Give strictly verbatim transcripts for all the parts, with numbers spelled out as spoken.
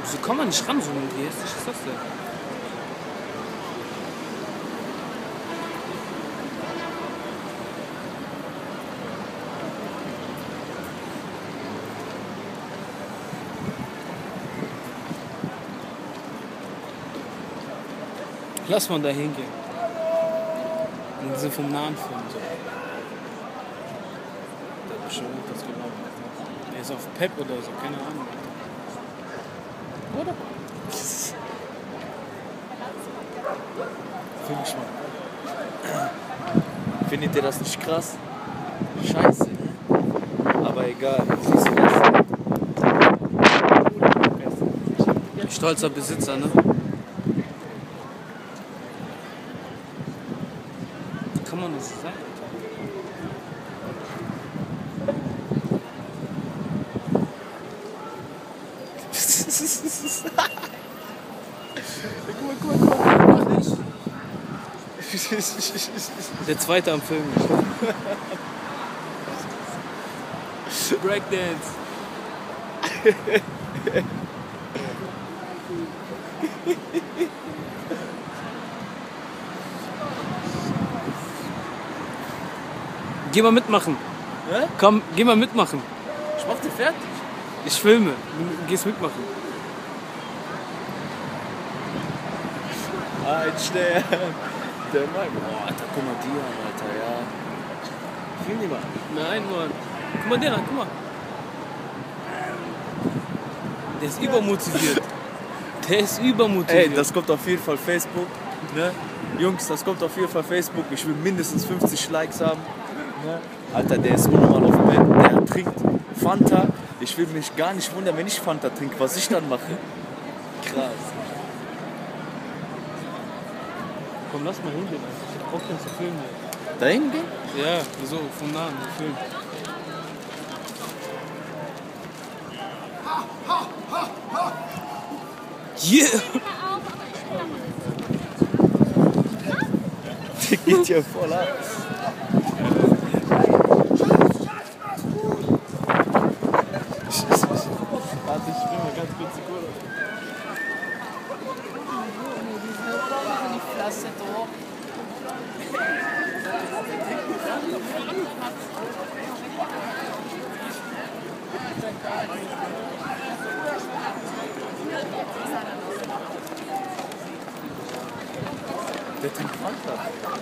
Wieso kann man nicht ranzoomen? Wie hässlich ist das denn? Lass mal da hingehen. Und diese vom nahen Film so. Da hat bestimmt das genau. Der ist auf Pep oder so, keine Ahnung. Oder? Film ich mal. Findet ihr das nicht krass? Scheiße. Aber egal. Siehst du das? Stolzer Besitzer, ne? Kann man das sagen? Guck mal, guck mal, guck mal. Mach nicht. Der zweite am Film. Breakdance. Geh mal mitmachen. Ja? Komm, geh mal mitmachen. Ich mach dir fertig. Ich filme. Du gehst mitmachen. Ein Stern. Der Mann. Boah, Alter, guck mal die an, Alter, ja. Film die mal. Nein, Mann. Guck mal den an, guck mal. Der ist übermotiviert. Der ist übermotiviert. Ey, das kommt auf jeden Fall Facebook. Ne? Jungs, das kommt auf jeden Fall Facebook. Ich will mindestens fünfzig Likes haben. Ne? Alter, der ist unnormal auf dem Bett. Der trinkt Fanta. Ich will mich gar nicht wundern, wenn ich Fanta trinke, was ich dann mache. Krass. Komm, lass mal hingehen. Ich hab Bock, den zu filmen. Da hingehen? Ja, so, vom Nahen, Film. Yeah! Der geht ja voll ab. Warte, ich will mal ganz kurz die Kohle. Der trinkt Fanta.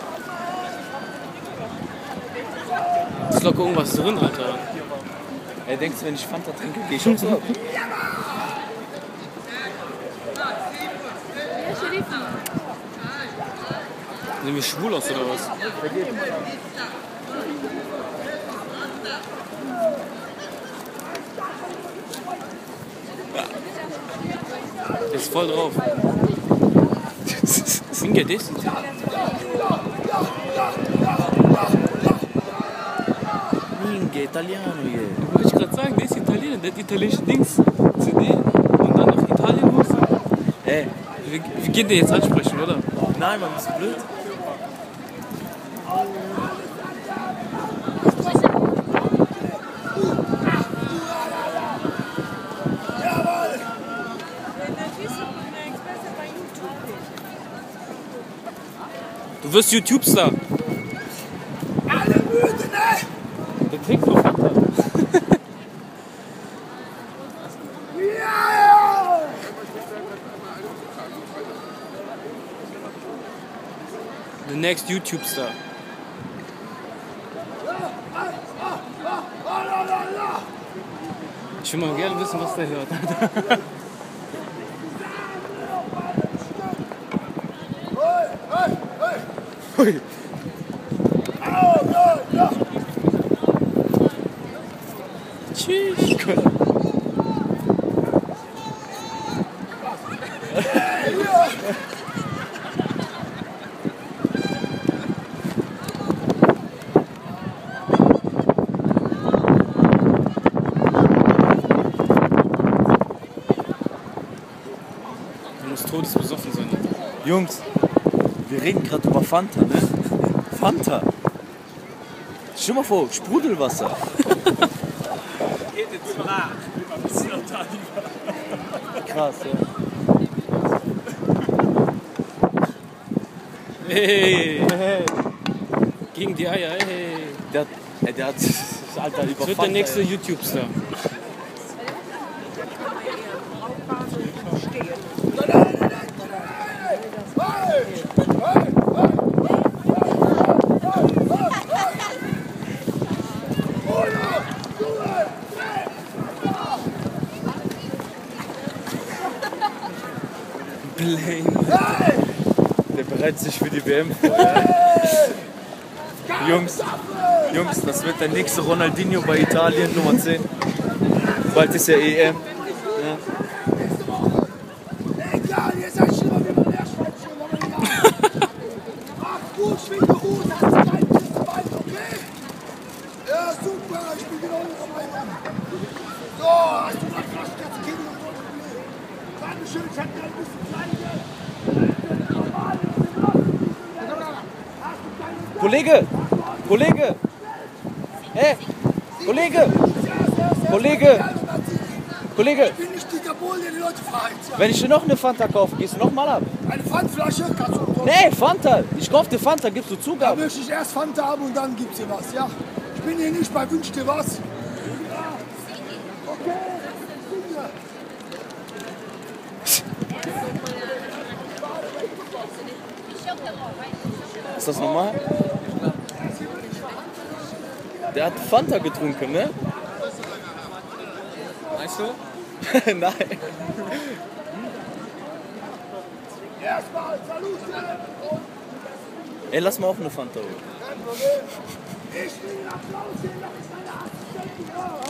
Ist locker irgendwas drin, Alter. Ey, denkst du, wenn ich Fanta trinke, geh ich auch so ab? Sehen wir schwul aus oder was? Der ist voll drauf. Minga, der ist Minga, Italiano hier. Wollte ich gerade sagen, der ist Italiener, der hat italienische Dings, C D und dann noch Italienhose. Ey, Wir, wir gehen den jetzt ansprechen, oder? nein, man, bist du blöd? Du wirst YouTube-Star. Alle müde, ne? Der trinkt nur Fanta. Ja! The next YouTube-Star. Ich will mal gerne wissen, was der hört. Hui. Tschüss. Du musst todesbesoffen sein. Jungs, wir reden gerade über Fanta, ne? Fanta. Stell dir mal vor, Sprudelwasser. Geht jetzt mal. Quatsch krass, ja. Hey, Hey, gegen die Eier, hey. der, hat- ey, der hat, Alter, über Das wird der Fanta, nächste ey. YouTube-Star. Der bereitet sich für die W M vor. Ja. Jungs, Jungs, das wird der nächste Ronaldinho bei Italien, Nummer zehn. Bald ist ja E M. Ja. Egal, ihr seid schlimmer wie mein Meerschweinchen, aber egal. Ach gut, schwinge Hut, hast du keinen Tisch dabei, okay? Ja, super, ich bin wieder unter meinem. So, hast du mal fast jetzt Kinder und okay. Dankeschön, ich hätte ein bisschen Kleine. Kollege! Kollege! Hey! Kollege! Kollege! Kollege! Ich bin nicht dieser Bull, der die Leute verheizt. Wenn ich dir noch eine Fanta kaufe, gehst du noch mal ab? Eine Pfandflasche kannst du umsonst. Nee, Fanta! Ich kauf dir Fanta, gibst du Da Zugabe. möchte ich erst Fanta haben und dann gibt's dir was, ja? Ich bin hier nicht bei Wünsch dir was. Ja. Okay. Ist das normal? Der hat Fanta getrunken, ne? Weißt du? Nein. Erstmal Salut. Ey, lass mal auch eine Fanta holen. Kein Problem. Ich will den Applaus sehen, das ist meine Assistentin.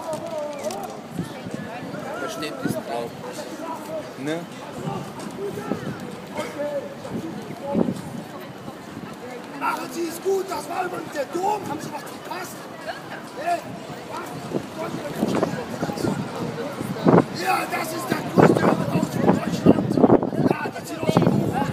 Da steht diesen drauf. Ne? Machen Sie es gut, das war übrigens der Dom. Haben Sie was verpasst? Hey, ja, das ist der größte Irrenhaus von Deutschland. Ja, das sieht aus wie ein Hochhaus.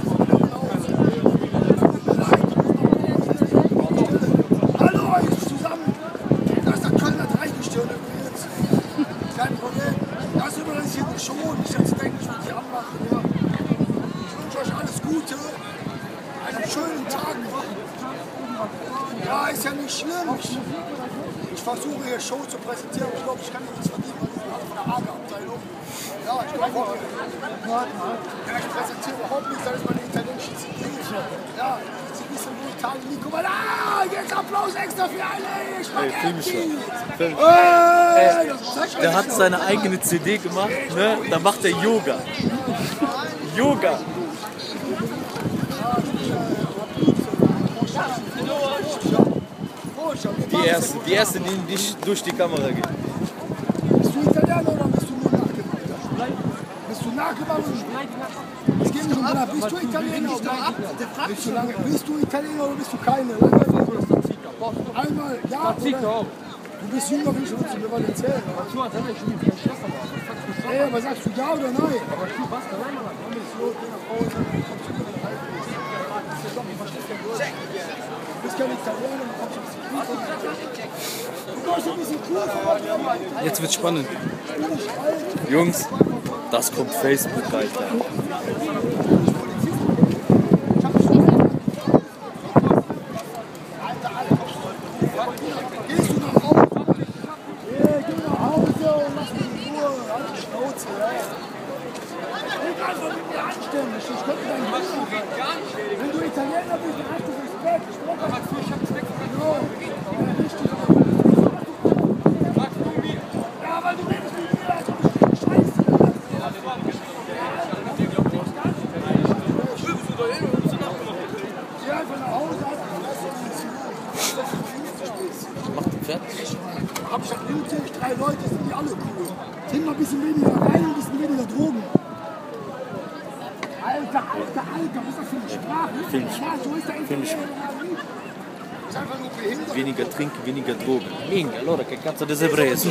Hallo euch zusammen. Das ist der Kölner Dreigestirn übrigens. Kein Problem. Das ist übrigens hier die Show. Nicht jetzt denken, ich will sie anmachen. Ja. Ich wünsche euch alles Gute. Einen schönen Tag. Ja, ist ja nicht schlimm. Ich, ich versuche hier Show zu präsentieren. Ich glaube, ich kann nichts verdienen. Ich bin alle von der Hager-Abteilung. Ja, ich glaube, ja, ich präsentiere überhaupt nichts. Das ist meine italienische C D. Ja, Sie wissen, wo Italien liegt. Guck mal, ah, jetzt Applaus extra für alle. Ich mag film mich Ey, Der hat seine eigene C D gemacht, ne? Da macht er Yoga. Yoga. Die erste, die erste, die nicht durch die Kamera geht. Bist du Italiener oder bist du nur nachgemacht? Bist du nachgemacht oder es geht nicht um Bla. Bist du Italiener oder bist du, lange, bist du Italiener oder bist du keine? Einmal ja oder? Du bist jünger wie ich, willst du mir was erzählen? Ey, aber sagst du ja oder nein? Du bist kein Italiener. Du machst ein bisschen cool. Jetzt wird's spannend. Jungs, das kommt Facebook, Alter. Gehst du nach Hause? Ja, geh nach Hause und lass mich in Ruhe. Halt die Schnauze, ja. Red einfach mit mir anständig. Ich könnte dein Bruder sein. Wenn du Italiener bist, dann hast du Respekt. Ich brauche aber viel, ich hab Respekt vor dir. Ja, richtig. Ja, weil du redest mit mir, als ob ich Scheiße. Geh einfach nach Hause, halt die Fresse und zieh Mach den fertig. Ich hab schon mutig, drei Leute, sind die alle cool. Trink mal ein bisschen weniger rein, ein bisschen weniger Drogen. Alter, alter, alter, was ist das für eine Sprache? Film. Ja, so ist der Film. Italiener. Ist einfach nur behindert. Weniger trinken, weniger Drogen. Minga, allora che cazzo ti sei preso?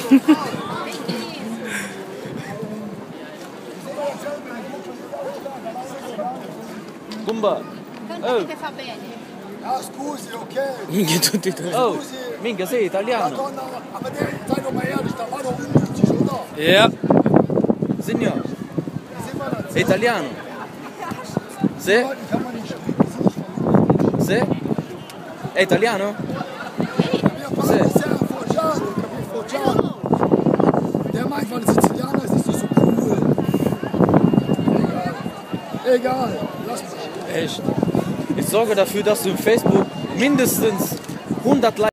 Gumba. Cantate fa bene. Ja, scusi, okay. Minchia, tutti e tre. Oh, minga, sei italiano. Madonna, aber der, sei doch mal ehrlich, da war doch unmutig, oder? Ja. Signor. Sind wir È italiano. Sì? Leuten kann man nicht reden. Die sind nicht von Sì? È italiano? mir parla di Serra Foggiano, capito? Foggiano. Der meint, weil es Sizilianer ist, ist das so cool. Egal. Egal. Lass mich. Echt? Ich sorge dafür, dass du im Facebook mindestens hundert Likes